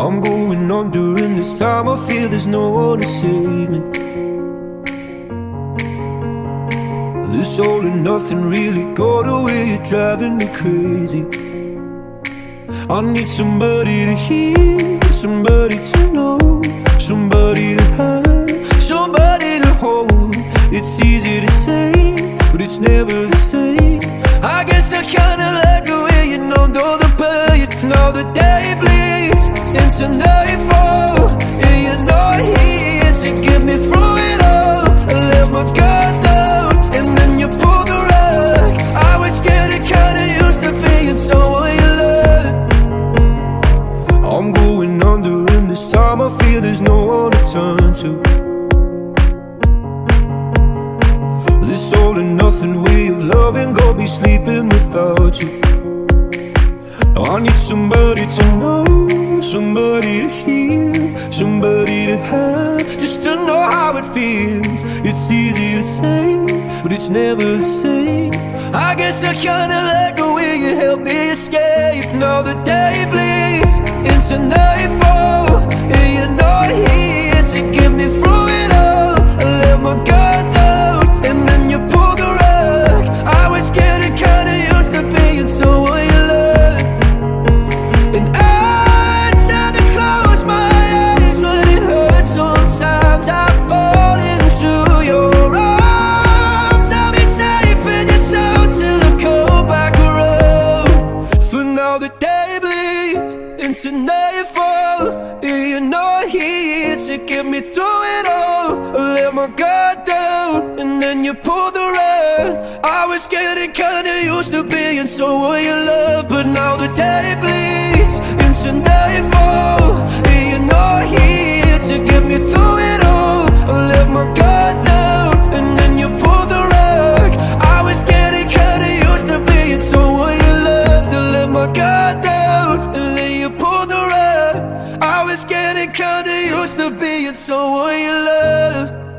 I'm going under, and this time I feel there's no one to save me. This all and nothing really got away, you're driving me crazy. I need somebody to hear, somebody to know, somebody to have, somebody to hold. It's easy to say, but it's never the same. I guess I kinda like the way you numbed all the pain. Now the day bleeds into nightfall, and you're not here to get me through it all. I let my guard down, and then you pulled the rug. I was getting kinda used to being someone you loved. I'm going under, and this time I feel there's no one to turn to. This all and nothing way of loving, go be sleeping without you. Now I need somebody to know, somebody to hear, somebody to have, just to know how it feels. It's easy to say, but it's never the same. I guess I kinda like the way you help me escape. Now the day bleeds into nightfall, and you're not here to get me through it all. I let my guard down, and then you pulled the rug. I was getting kinda used to being someone you loved. And I tend to close my eyes when it hurts. Sometimes I fall into your arms. I'll be safe in your soul till I come back around. For now the day bleeds into nightfall, and you're not here to get me through it all. I let my guard down, and then you pulled the rug. I was getting kinda used to being someone you love, but now the day bleeds into nightfall, and you're not here to get me through it all. I let my guard down, and then you pulled the rug. I was getting kinda used to being someone you loved. I let my guard down, and then you pulled the rug. I was getting kinda used to being someone you loved.